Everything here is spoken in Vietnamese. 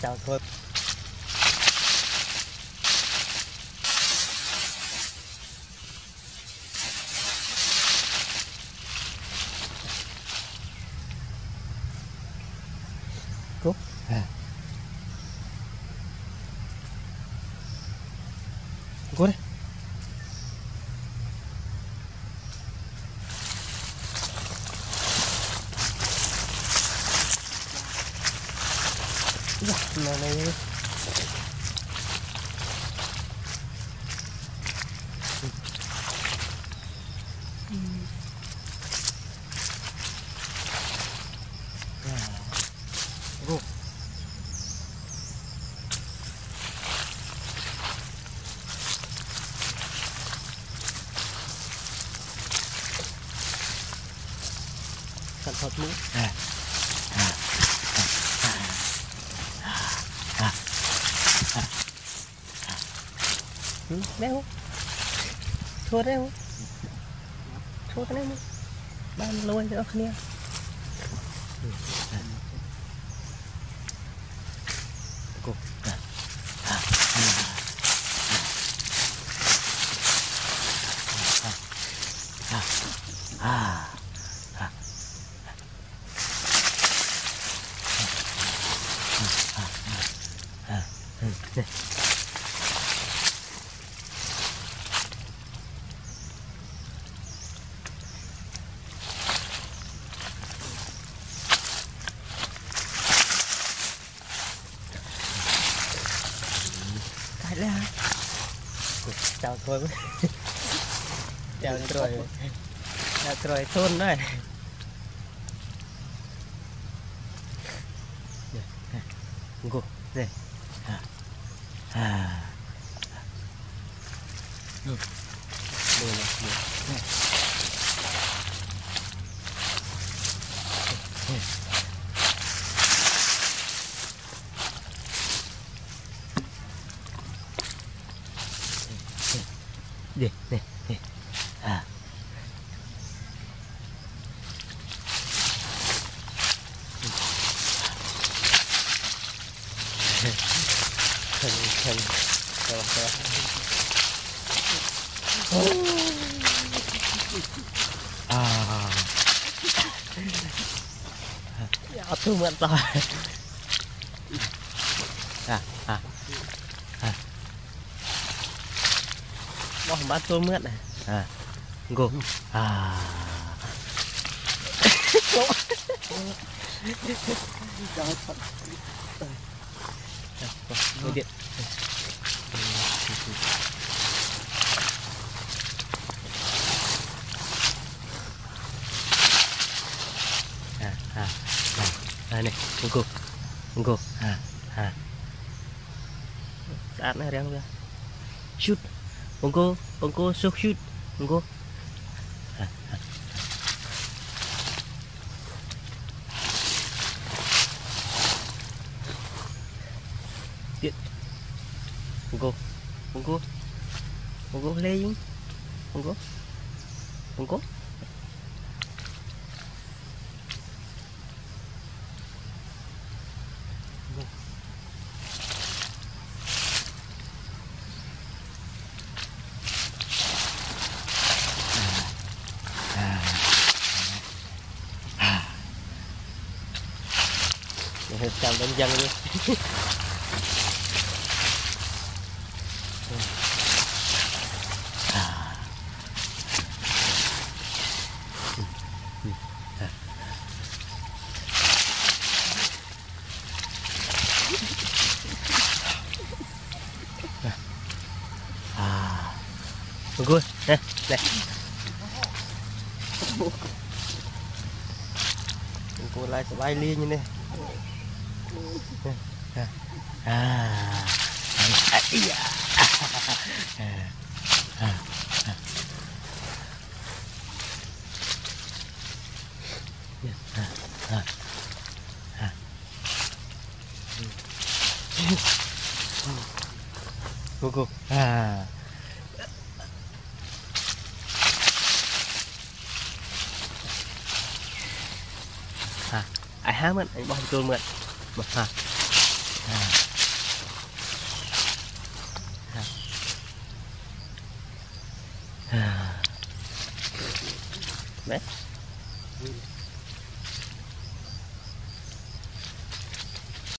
chào thôi. Cúc cô đây. Mà này sản phẩm mũi đeo thua đeo thua cái này ban lôi nữa kia cô chào thôi chào rồi thôn đấy ngủ đây đây thu mượn rồi bom bát thu mượn này gồm ngồi điện này Pongo đạn này đang ra shoot Pongo so shoot Pongo điện Pongo lên Pongo chào đông dân đi good này cô lại sẽ bay liên như này cô ai há mượn anh bỏ tôi mượn mà Đấy.